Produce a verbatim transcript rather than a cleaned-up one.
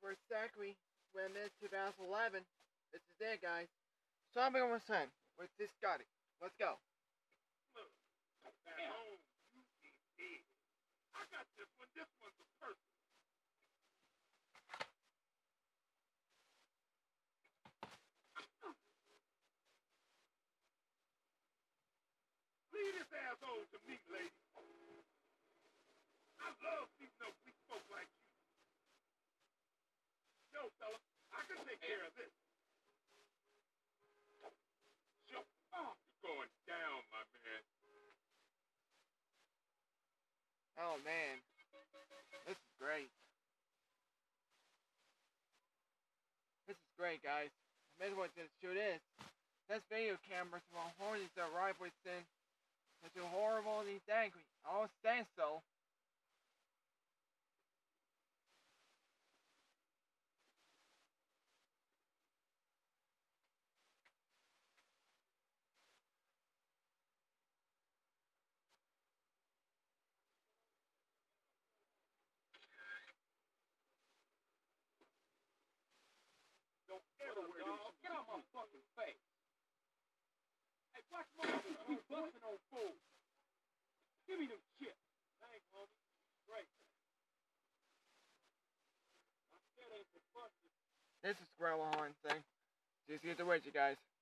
first Zachary when it's two thousand eleven. This is it, guys. So I'm going to send with this Scotty. Let's go. Look, at home, you eat big. I got this one. This one's a person. Leave this asshole to me, lady. I love beating up weak folk like you. Yo, fella, I can take care of this. Sure. Oh, you're going down, my man. Oh, man. This is great. This is great, guys. Imagine what this shoot is. This video cameras while horses are right within. It's too horrible and he's angry. I'll stand still. Don't ever wear this. Get out my fucking face. Hey, watch my you busting on fools. Give me them chips. Thanks, homie. Great. I said ain't for busting. This is Squirrel Horn thing. Just get the word, you guys.